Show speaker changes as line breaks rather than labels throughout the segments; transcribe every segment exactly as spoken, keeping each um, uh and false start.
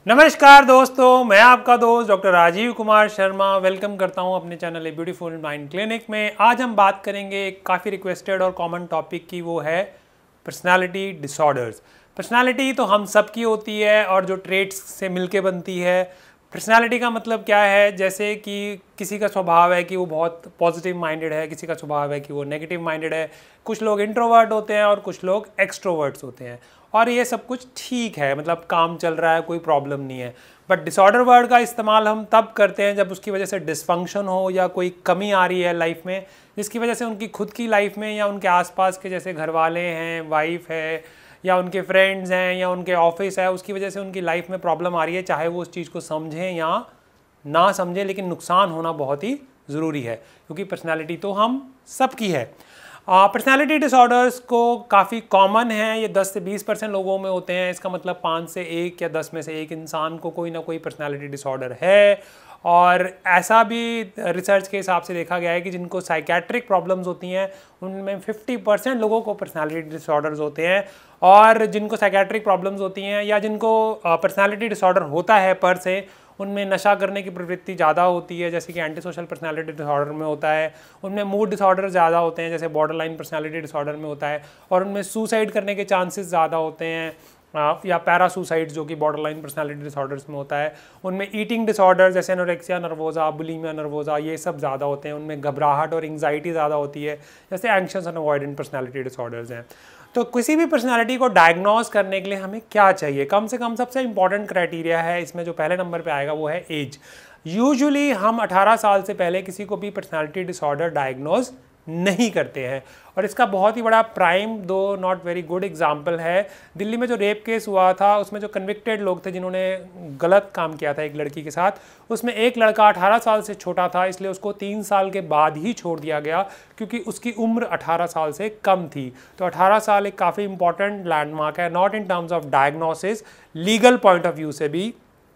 नमस्कार दोस्तों, मैं आपका दोस्त डॉक्टर राजीव कुमार शर्मा वेलकम करता हूं अपने channel a beautiful mind clinic में। आज हम बात करेंगे एक काफ़ी रिक्वेस्टेड और कॉमन टॉपिक की, वो है पर्सनालिटी डिसऑर्डर्स। पर्सनालिटी तो हम सब की होती है और जो ट्रेट्स से मिलके बनती है। पर्सनालिटी का मतलब क्या है, जैसे कि किसी का स्वभाव है कि वो बहुत पॉजिटिव माइंडेड है, किसी का स्वभाव है कि वो नेगेटिव माइंडेड है। कुछ लोग इंट्रोवर्ट होते हैं और कुछ लोग एक्सट्रोवर्ट्स होते हैं, और ये सब कुछ ठीक है, मतलब काम चल रहा है, कोई प्रॉब्लम नहीं है। बट डिसऑर्डर वर्ड का इस्तेमाल हम तब करते हैं जब उसकी वजह से डिसफंक्शन हो या कोई कमी आ रही है लाइफ में, जिसकी वजह से उनकी खुद की लाइफ में या उनके आसपास के जैसे घर वाले हैं, वाइफ है, या उनके फ्रेंड्स हैं, या उनके ऑफिस है, उसकी वजह से उनकी लाइफ में प्रॉब्लम आ रही है। चाहे वो उस चीज़ को समझें या ना समझें, लेकिन नुकसान होना बहुत ही ज़रूरी है, क्योंकि पर्सनैलिटी तो हम सबकी है। पर्सनैलिटी डिसऑर्डर्स को काफ़ी कॉमन है, ये दस से बीस परसेंट लोगों में होते हैं। इसका मतलब पाँच से एक या दस में से एक इंसान को कोई ना कोई पर्सनैलिटी डिसऑर्डर है। और ऐसा भी रिसर्च के हिसाब से देखा गया है कि जिनको साइकेट्रिक प्रॉब्लम्स होती हैं उनमें पचास परसेंट लोगों को पर्सनैलिटी डिसऑर्डर्स होते हैं। और जिनको साइकेट्रिक प्रॉब्लम्स होती हैं या जिनको पर्सनैलिटी डिसऑर्डर होता है पर से, उनमें नशा करने की प्रवृत्ति ज़्यादा होती है, जैसे कि एंटी सोशल पर्सनैलिटी डिसऑर्डर में होता है। उनमें मूड डिसऑर्डर ज़्यादा होते हैं, जैसे बॉर्डर लाइन पर्सनैलिटी डिसऑर्डर में होता है। और उनमें सुसाइड करने के चांसेस ज़्यादा होते हैं, या पैरा सुसाइड जो कि बॉर्डर लाइन पर्सनैलिटी डिसऑर्डर्स में होता है। उनमें ईटिंग डिसऑर्डर्स जैसे एनोरेक्सिया नर्वोसा, बुलिमिया नर्वोसा, ये सब ज़्यादा होते हैं। उनमें घबराहट और एंग्जाइटी ज़्यादा होती है, जैसे anxious and avoidant personality disorders हैं। तो किसी भी पर्सनैलिटी को डायग्नोज करने के लिए हमें क्या चाहिए? कम से कम सबसे इंपॉर्टेंट क्राइटेरिया है इसमें, जो पहले नंबर पे आएगा वो है एज। यूजुअली हम अठारह साल से पहले किसी को भी पर्सनैलिटी डिसऑर्डर डायग्नोज नहीं करते हैं, और इसका बहुत ही बड़ा प्राइम दो नॉट वेरी गुड एग्जाम्पल है। दिल्ली में जो रेप केस हुआ था, उसमें जो कन्विक्टेड लोग थे जिन्होंने गलत काम किया था एक लड़की के साथ, उसमें एक लड़का अठारह साल से छोटा था, इसलिए उसको तीन साल के बाद ही छोड़ दिया गया, क्योंकि उसकी उम्र अठारह साल से कम थी। तो अठारह साल एक काफ़ी इंपॉर्टेंट लैंडमार्क है, not in terms of diagnosis, legal point of view से भी।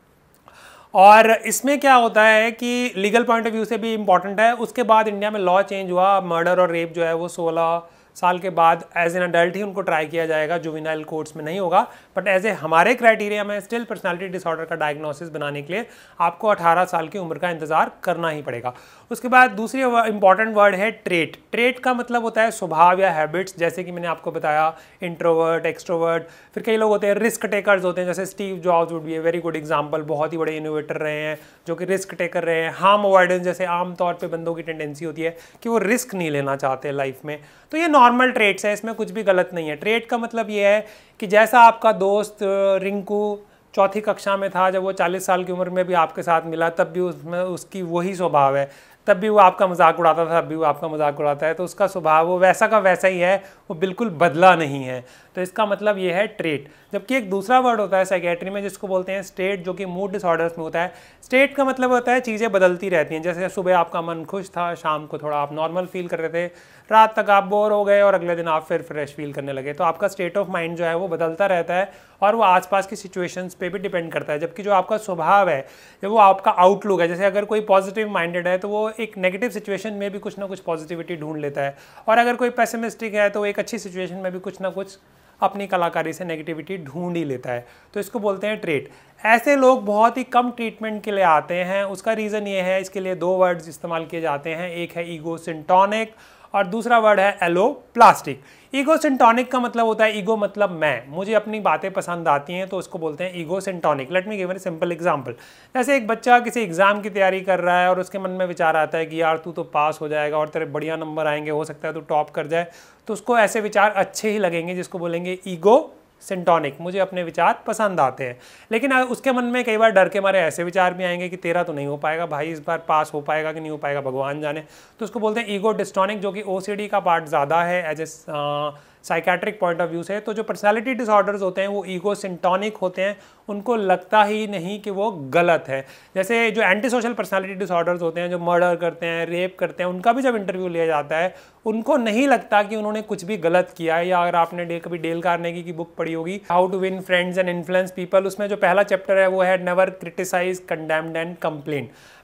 और इसमें क्या होता है कि लीगल पॉइंट ऑफ व्यू से भी इम्पॉर्टेंट है। उसके बाद इंडिया में लॉ चेंज हुआ, मर्डर और रेप जो है वो सोलह साल के बाद एज एन अडल्ट ही उनको ट्राई किया जाएगा, जुवेनाइल कोर्ट्स में नहीं होगा। बट एज ए हमारे क्राइटेरिया में स्टिल पर्सनैलिटी डिसऑर्डर का डायग्नोसिस बनाने के लिए आपको अठारह साल की उम्र का इंतजार करना ही पड़ेगा। उसके बाद दूसरी इंपॉर्टेंट वर्ड है ट्रेट। ट्रेट का मतलब होता है स्वभाव या हैबिट्स, जैसे कि मैंने आपको बताया इंट्रोवर्ट, एक्सट्रोवर्ट। फिर कई लोग होते हैं रिस्क टेकर्स होते हैं, जैसे Steve Jobs would be a very good example, बहुत ही बड़े इनोवेटर रहे हैं जो कि रिस्क टेकर रहे हैं। हार्म अवॉइडेंस, जैसे आमतौर पर बंदों की टेंडेंसी होती है कि वो रिस्क नहीं लेना चाहते लाइफ में, तो ये नॉर्मल ट्रेट्स है, इसमें कुछ भी गलत नहीं है। ट्रेट का मतलब ये है कि जैसा आपका दोस्त रिंकू चौथी कक्षा में था, जब वो चालीस साल की उम्र में भी आपके साथ मिला, तब भी उसमें उसकी वही स्वभाव है, तब भी वो आपका मजाक उड़ाता था, तब भी वो आपका मजाक उड़ाता है। तो उसका स्वभाव वो वैसा का वैसा ही है, वो बिल्कुल बदला नहीं है। तो इसका मतलब ये है ट्रेट। जबकि एक दूसरा वर्ड होता है साइकेट्री में जिसको बोलते हैं स्टेट, जो कि मूड डिसऑर्डर्स में होता है। स्टेट का मतलब होता है चीज़ें बदलती रहती हैं, जैसे सुबह आपका मन खुश था, शाम को थोड़ा आप नॉर्मल फील कर रहे थे, रात तक आप बोर हो गए और अगले दिन आप फिर फ्रेश फील करने लगे। तो आपका स्टेट ऑफ माइंड जो है वो बदलता रहता है, और वो आसपास की सिचुएशंस पे भी डिपेंड करता है। जबकि जो आपका स्वभाव है, जो वो आपका आउटलुक है, जैसे अगर कोई पॉजिटिव माइंडेड है तो वो एक नेगेटिव सिचुएशन में भी कुछ ना कुछ पॉजिटिविटी ढूंढ लेता है, और अगर कोई पेसिमिस्टिक है तो एक अच्छी सिचुएशन में भी कुछ ना कुछ अपनी कलाकारी से नेगेटिविटी ढूंढ ही लेता है। तो इसको बोलते हैं ट्रेट। ऐसे लोग बहुत ही कम ट्रीटमेंट के लिए आते हैं। उसका रीज़न ये है, इसके लिए दो वर्ड्स इस्तेमाल किए जाते हैं, एक है ईगोसिंटोनिक और दूसरा वर्ड है एलोप्लास्टिक। ईगोसिंटोनिक का मतलब होता है, ईगो मतलब मैं, मुझे अपनी बातें पसंद आती हैं, तो उसको बोलते हैं egosyntonic. Let me give a simple example. जैसे एक बच्चा किसी एग्जाम की तैयारी कर रहा है और उसके मन में विचार आता है कि यार तू तो पास हो जाएगा और तेरे बढ़िया नंबर आएंगे, हो सकता है तू टॉप कर जाए, तो उसको ऐसे विचार अच्छे ही लगेंगे, जिसको बोलेंगे ईगो सिंटोनिक, मुझे अपने विचार पसंद आते हैं। लेकिन उसके मन में कई बार डर के मारे ऐसे विचार भी आएंगे कि तेरा तो नहीं हो पाएगा भाई, इस बार पास हो पाएगा कि नहीं हो पाएगा भगवान जाने, तो उसको बोलते हैं ईगो डिस्टोनिक, जो कि ओसीडी का पार्ट ज़्यादा है as a psychiatric point of view से। तो जो पर्सनालिटी डिसऑर्डर्स होते हैं वो ईगो सिंटोनिक होते हैं, उनको लगता ही नहीं कि वो गलत है। जैसे जो एंटी सोशल पर्सनालिटी डिसऑर्डर्स होते हैं, जो मर्डर करते हैं, रेप करते हैं, उनका भी जब इंटरव्यू लिया जाता है उनको नहीं लगता कि उन्होंने कुछ भी गलत किया है। या अगर आपने डे कभी डेल कार्नेगी की बुक पढ़ी होगी, how to win friends and influence people, उसमें जो पहला चैप्टर है वो है never criticise, condemned and complain.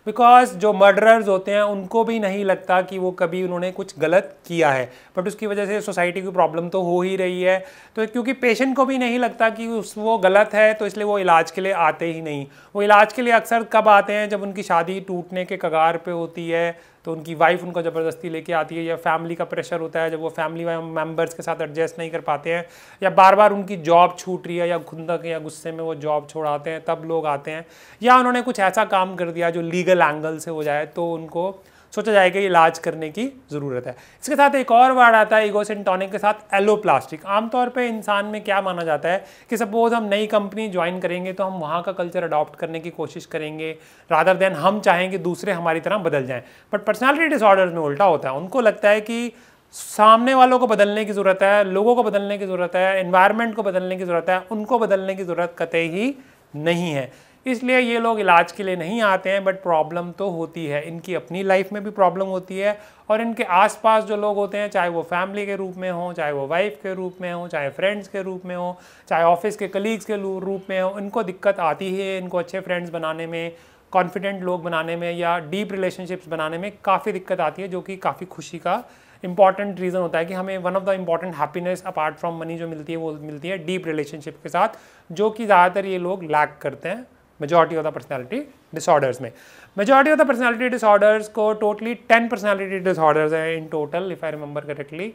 Because जो मर्डरर्स होते हैं उनको भी नहीं लगता कि वो कभी उन्होंने कुछ गलत किया है, बट उसकी वजह से सोसाइटी की प्रॉब्लम तो हो ही रही है। तो क्योंकि पेशेंट को भी नहीं लगता कि उस वो गलत है, तो इसलिए वो इलाज के लिए आते ही नहीं। वो इलाज के लिए अक्सर कब आते हैं, जब उनकी शादी टूटने के कगार पे होती है, तो उनकी वाइफ उनको ज़बरदस्ती लेके आती है, या फैमिली का प्रेशर होता है जब वो फैमिली मेम्बर्स के साथ एडजस्ट नहीं कर पाते हैं, या बार बार उनकी जॉब छूट रही है या खुंदक या गुस्से में वो जॉब छोड़ाते हैं, तब लोग आते हैं। या उन्होंने कुछ ऐसा काम कर दिया जो लीगल एंगल से हो जाए, तो उनको सोचा जाए कि इलाज करने की ज़रूरत है। इसके साथ एक और वर्ड आता है ईगोसेंटोनिक के साथ, एलोप्लास्टिक। आमतौर पे इंसान में क्या माना जाता है कि सपोज हम नई कंपनी ज्वाइन करेंगे तो हम वहाँ का कल्चर अडॉप्ट करने की कोशिश करेंगे, रादर देन हम चाहेंगे दूसरे हमारी तरह बदल जाएं। बट पर्सनालिटी डिसऑर्डर्स में उल्टा होता है, उनको लगता है कि सामने वालों को बदलने की ज़रूरत है, लोगों को बदलने की ज़रूरत है, एनवायरनमेंट को बदलने की ज़रूरत है, उनको बदलने की ज़रूरत कतई ही नहीं है। इसलिए ये लोग इलाज के लिए नहीं आते हैं, बट प्रॉब्लम तो होती है, इनकी अपनी लाइफ में भी प्रॉब्लम होती है, और इनके आसपास जो लोग होते हैं, चाहे वो फैमिली के रूप में हो, चाहे वो वाइफ के रूप में हो, चाहे फ्रेंड्स के रूप में हो, चाहे ऑफिस के कलीग्स के रूप में हो, इनको दिक्कत आती है। इनको अच्छे फ्रेंड्स बनाने में, कॉन्फिडेंट लोग बनाने में, या डीप रिलेशनशिप्स बनाने में काफ़ी दिक्कत आती है, जो कि काफ़ी खुशी का इंपॉर्टेंट रीज़न होता है कि हमें one of the important happiness apart from money जो मिलती है वो मिलती है डीप रिलेशनशिप के साथ, जो कि ज़्यादातर ये लोग लैक करते हैं majority of the personality disorders में। Majority of the personality disorders को टोटली टेन पर्सनालिटी डिसऑर्डर्स हैं in total, if I remember correctly,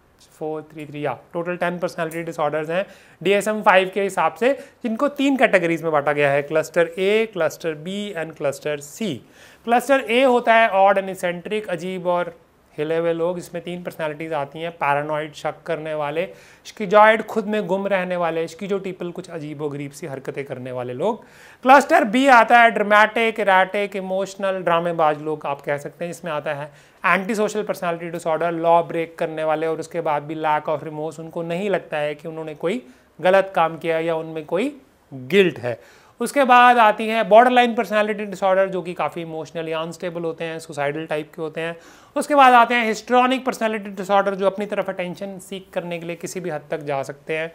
four three three या टोटल टेन पर्सनालिटी डिसऑर्डर्स हैं डी एस एम फाइव के हिसाब से, जिनको तीन कैटेगरीज में बांटा गया है, cluster A, cluster B and cluster C. Cluster A होता है ऑड एंड इसेंट्रिक, अजीब और हिले हुए लोग। इसमें तीन पर्सनालिटीज़ आती हैं, पैरानॉइड, शक करने वाले, स्किजॉइड, खुद में गुम रहने वाले, स्किजोटिपल, कुछ अजीबोगरीब सी हरकतें करने वाले लोग। क्लस्टर बी आता है ड्रामेटिक, इराटिक, इमोशनल, ड्रामेबाज लोग आप कह सकते हैं। इसमें आता है anti social personality disorder, law break करने वाले, और उसके बाद भी लैक ऑफ रिमोर्स, उनको नहीं लगता है कि उन्होंने कोई गलत काम किया या उनमें कोई गिल्ट है। उसके बाद आती है बॉर्डर लाइन पर्सनैलिटी डिसऑर्डर, जो कि काफ़ी इमोशनली अनस्टेबल होते हैं, सुसाइडल टाइप के होते हैं। उसके बाद आते हैं हिस्ट्रॉनिक पर्सनैलिटी डिसऑर्डर, जो अपनी तरफ अटेंशन सीख करने के लिए किसी भी हद तक जा सकते हैं,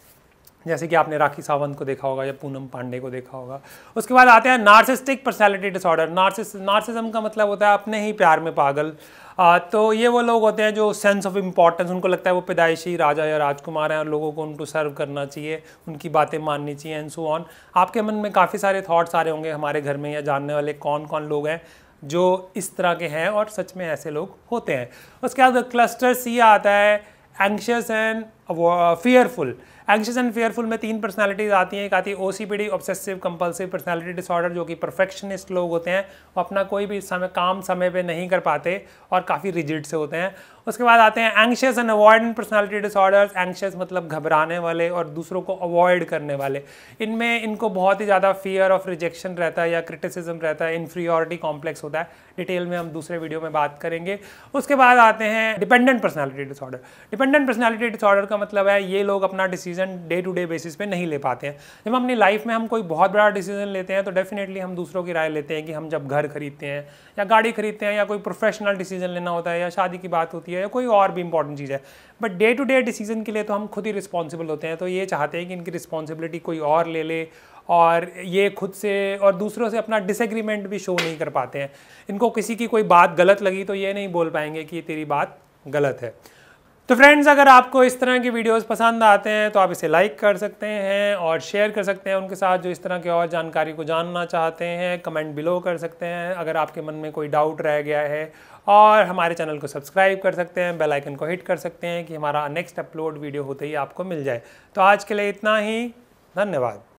जैसे कि आपने राखी सावंत को देखा होगा या पूनम पांडे को देखा होगा। उसके बाद आते हैं narcissistic personality disorder. Narcis narcissism का मतलब होता है अपने ही प्यार में पागल। आ, तो ये वो लोग होते हैं जो सेंस ऑफ इम्पॉर्टेंस, उनको लगता है वो पैदाइशी राजा या राजकुमार हैं और लोगों को उनको सर्व करना चाहिए, उनकी बातें माननी चाहिए एंड सो ऑन। आपके मन में काफ़ी सारे थॉट्स आ रहे होंगे हमारे घर में या जानने वाले कौन कौन लोग हैं जो इस तरह के हैं, और सच में ऐसे लोग होते हैं। उसके बाद क्लस्टर सी आता है anxious and fearful. Anxious and fearful में तीन पर्सनालिटीज़ आती हैं। एक आती है OCPD, obsessive compulsive personality disorder, जो कि परफेक्शनिस्ट लोग होते हैं, वो अपना कोई भी समय काम समय पे नहीं कर पाते और काफ़ी रिजिड से होते हैं। उसके बाद आते हैं anxious and avoidant personality disorders. Anxious मतलब घबराने वाले और दूसरों को अवॉइड करने वाले। इनमें इनको बहुत ही ज़्यादा फियर ऑफ रिजेक्शन रहता है या क्रिटिसिज्म रहता है, इन्फीरियॉरिटी कॉम्प्लेक्स होता है। डिटेल में हम दूसरे वीडियो में बात करेंगे। उसके बाद आते हैं dependent personality disorder. Dependent personality disorder का मतलब है ये लोग अपना decision day to day basis पे नहीं ले पाते हैं। जब अपनी लाइफ में हम कोई बहुत बड़ा डिसीजन लेते हैं तो डेफिनेटली हम दूसरों की राय लेते हैं कि हम जब घर खरीदते हैं या गाड़ी खरीदते हैं या कोई प्रोफेशनल डिसीजन लेना होता है या शादी की बात होती है या कोई और भी इंपॉर्टेंट चीज़ है, but day to day decision के लिए तो हम खुद ही रिस्पॉन्सिबल होते हैं। तो ये चाहते हैं कि इनकी रिस्पॉन्सिबिलिटी कोई और ले ले, और ये खुद से और दूसरों से अपना डिसएग्रीमेंट भी शो नहीं कर पाते हैं। इनको किसी की कोई बात गलत लगी तो ये नहीं बोल पाएंगे कि तेरी बात गलत है। तो फ्रेंड्स, अगर आपको इस तरह के वीडियोस पसंद आते हैं तो आप इसे लाइक कर सकते हैं और शेयर कर सकते हैं उनके साथ जो इस तरह के और जानकारी को जानना चाहते हैं। कमेंट बिलो कर सकते हैं अगर आपके मन में कोई डाउट रह गया है, और हमारे चैनल को सब्सक्राइब कर सकते हैं, बेल आइकन को हिट कर सकते हैं कि हमारा नेक्स्ट अपलोड वीडियो होते ही आपको मिल जाए। तो आज के लिए इतना ही, धन्यवाद।